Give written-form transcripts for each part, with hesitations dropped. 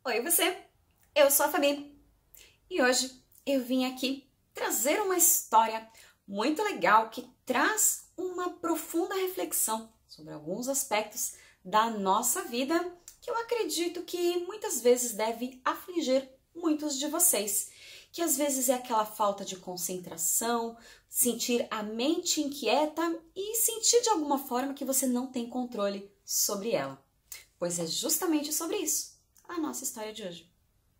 Oi você, eu sou a Fabi e hoje eu vim aqui trazer uma história muito legal que traz uma profunda reflexão sobre alguns aspectos da nossa vida que eu acredito que muitas vezes deve afligir muitos de vocês, que às vezes é aquela falta de concentração, sentir a mente inquieta e sentir de alguma forma que você não tem controle sobre ela. Pois é justamente sobre isso a nossa história de hoje.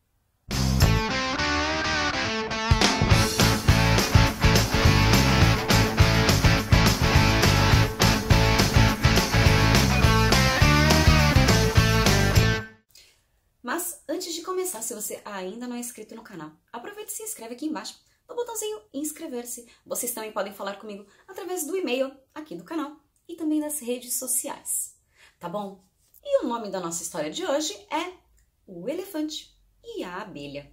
Mas antes de começar, se você ainda não é inscrito no canal, aproveite e se inscreve aqui embaixo no botãozinho inscrever-se. Vocês também podem falar comigo através do e-mail aqui do canal e também das redes sociais, tá bom? E o nome da nossa história de hoje é O Elefante e a Abelha.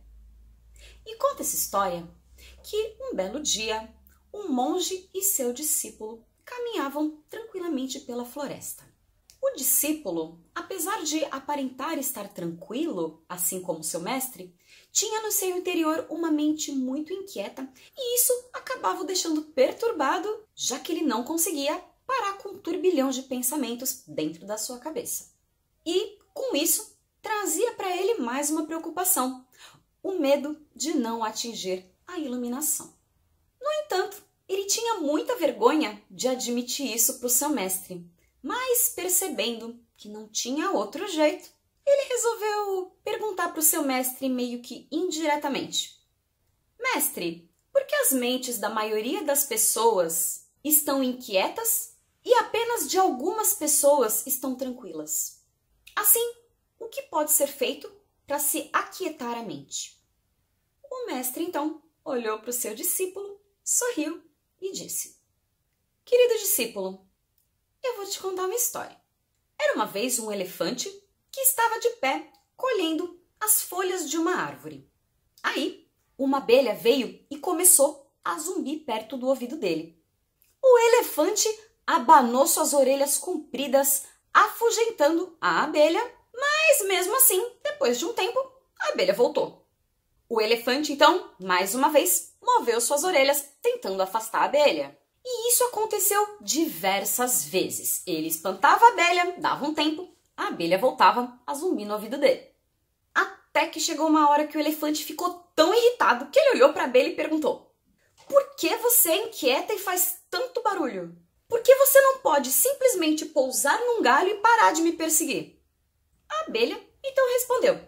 E conta essa história que um belo dia, um monge e seu discípulo caminhavam tranquilamente pela floresta. O discípulo, apesar de aparentar estar tranquilo, assim como seu mestre, tinha no seu interior uma mente muito inquieta e isso acabava o deixando perturbado, já que ele não conseguia parar com um turbilhão de pensamentos dentro da sua cabeça. E, com isso, trazia para ele mais uma preocupação, o medo de não atingir a iluminação. No entanto, ele tinha muita vergonha de admitir isso para o seu mestre, mas percebendo que não tinha outro jeito, ele resolveu perguntar para o seu mestre meio que indiretamente: Mestre, por que as mentes da maioria das pessoas estão inquietas e apenas de algumas pessoas estão tranquilas? Assim, o que pode ser feito para se aquietar a mente? O mestre, então, olhou para o seu discípulo, sorriu e disse: Querido discípulo, eu vou te contar uma história. Era uma vez um elefante que estava de pé, colhendo as folhas de uma árvore. Aí, uma abelha veio e começou a zumbir perto do ouvido dele. O elefante abanou suas orelhas compridas, afugentando a abelha, mas mesmo assim, depois de um tempo, a abelha voltou. O elefante, então, mais uma vez, moveu suas orelhas, tentando afastar a abelha. E isso aconteceu diversas vezes. Ele espantava a abelha, dava um tempo, a abelha voltava a zumbir no ouvido dele. Até que chegou uma hora que o elefante ficou tão irritado que ele olhou para a abelha e perguntou: Por que você é inquieta e faz tanto barulho? Por que você não pode simplesmente pousar num galho e parar de me perseguir? A abelha então respondeu: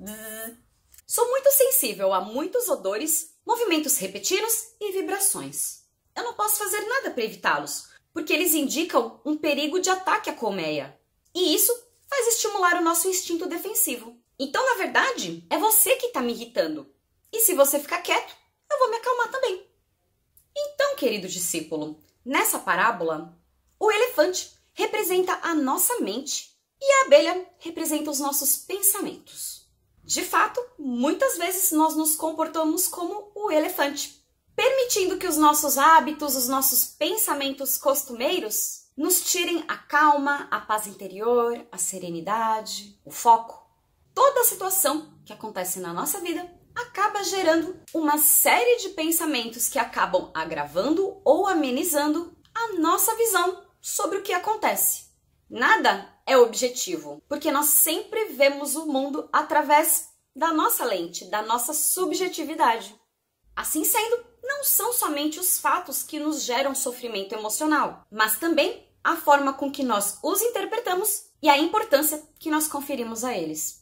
Sou muito sensível a muitos odores, movimentos repetidos e vibrações. Eu não posso fazer nada para evitá-los, porque eles indicam um perigo de ataque à colmeia. E isso faz estimular o nosso instinto defensivo. Então, na verdade, é você que está me irritando. E se você ficar quieto, eu vou me acalmar também. Então, querido discípulo, nessa parábola, o elefante representa a nossa mente e a abelha representa os nossos pensamentos. De fato, muitas vezes nós nos comportamos como o elefante, permitindo que os nossos hábitos, os nossos pensamentos costumeiros nos tirem a calma, a paz interior, a serenidade, o foco. Toda situação que acontece na nossa vida acaba gerando uma série de pensamentos que acabam agravando ou amenizando a nossa visão sobre o que acontece. Nada é objetivo, porque nós sempre vemos o mundo através da nossa lente, da nossa subjetividade. Assim sendo, não são somente os fatos que nos geram sofrimento emocional, mas também a forma com que nós os interpretamos e a importância que nós conferimos a eles.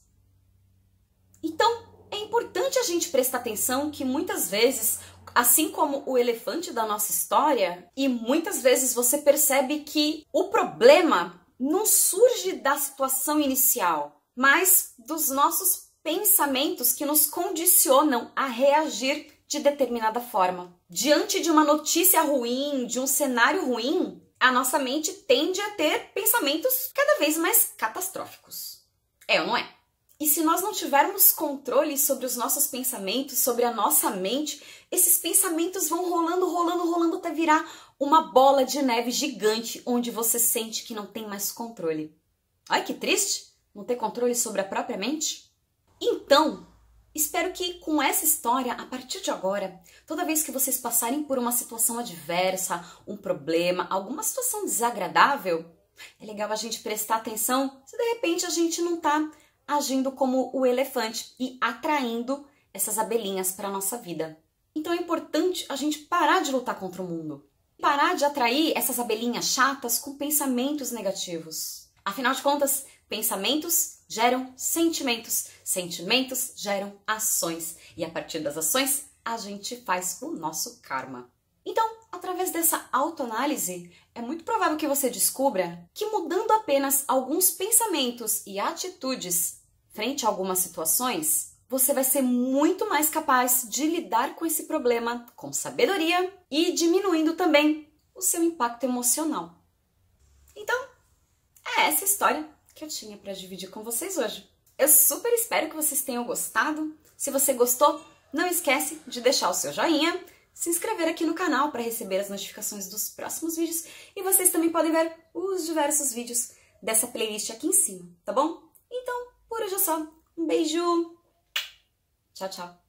Então, é importante a gente prestar atenção que muitas vezes, assim como o elefante da nossa história, e muitas vezes você percebe que o problema não surge da situação inicial, mas dos nossos pensamentos que nos condicionam a reagir de determinada forma. Diante de uma notícia ruim, de um cenário ruim, a nossa mente tende a ter pensamentos cada vez mais catastróficos. É ou não é? E se nós não tivermos controle sobre os nossos pensamentos, sobre a nossa mente, esses pensamentos vão rolando até virar uma bola de neve gigante, onde você sente que não tem mais controle. Ai, que triste não ter controle sobre a própria mente. Então, espero que com essa história, a partir de agora, toda vez que vocês passarem por uma situação adversa, um problema, alguma situação desagradável, é legal a gente prestar atenção se de repente a gente não tá agindo como o elefante e atraindo essas abelhinhas para a nossa vida. Então é importante a gente parar de lutar contra o mundo. Parar de atrair essas abelhinhas chatas com pensamentos negativos. Afinal de contas, pensamentos geram sentimentos, sentimentos geram ações. E a partir das ações, a gente faz o nosso karma. Então, através dessa autoanálise, é muito provável que você descubra que mudando apenas alguns pensamentos e atitudes frente a algumas situações, você vai ser muito mais capaz de lidar com esse problema com sabedoria e diminuindo também o seu impacto emocional. Então, é essa história que eu tinha para dividir com vocês hoje. Eu super espero que vocês tenham gostado. Se você gostou, não esquece de deixar o seu joinha, se inscrever aqui no canal para receber as notificações dos próximos vídeos e vocês também podem ver os diversos vídeos dessa playlist aqui em cima, tá bom? Então, por hoje é só. Um beijo! Tchau, tchau!